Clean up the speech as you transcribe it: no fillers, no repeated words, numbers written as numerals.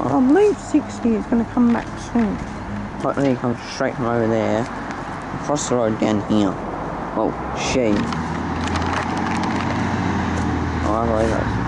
I believe 60 is going to come back soon. But then he comes straight from over there, across the road down here. Oh, she. Oh, I believe it.